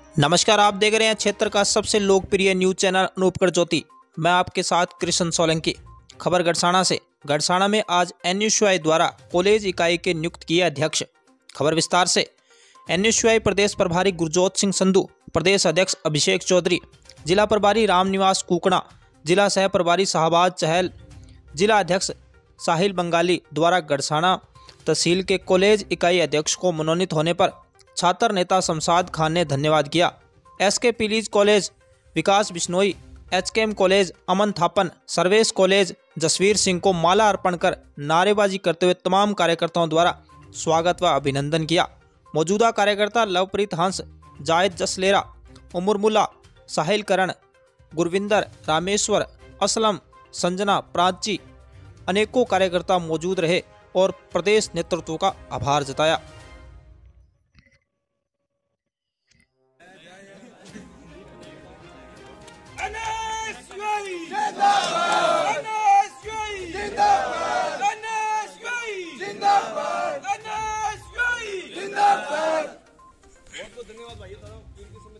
नमस्कार, आप देख रहे हैं क्षेत्र का सबसे लोकप्रिय न्यूज चैनल अनूपगढ़ ज्योति। मैं आपके साथ कृष्ण सोलंकी। खबर गड़साना से। गड़साना में आज एनएसयूआई द्वारा कॉलेज इकाई के नियुक्त किए अध्यक्ष। खबर विस्तार से। एनएसयूआई प्रदेश प्रभारी गुरजोत सिंह संधू, प्रदेश अध्यक्ष अभिषेक चौधरी, जिला प्रभारी रामनिवास कुकड़ा, जिला सह प्रभारी शाहबाज चहल, जिला अध्यक्ष साहिल बंगाली द्वारा गड़साना तहसील के कॉलेज इकाई अध्यक्ष को मनोनीत होने पर छात्र नेता शमशाद खान ने धन्यवाद किया। एसके पीलीज college Vikas Bishnoi, HKM college Aman Thapan, Sarvesh college Jasvir Singh को माला अर्पण कर नारेबाजी करते हुए तमाम कार्यकर्ताओं द्वारा स्वागत व अभिनंदन किया। मौजूदा कार्यकर्ता लवप्रीत हंस, जायद जसलेरा, उमर मुल्ला, साहिल करण, गुरविंदर, रामेश्वर, असलम, संजना, प्राची अनेकों कार्यकर्ता मौजूद रहे और प्रदेश नेतृत्व का आभार जताया। बहुत बहुत धन्यवाद भाई।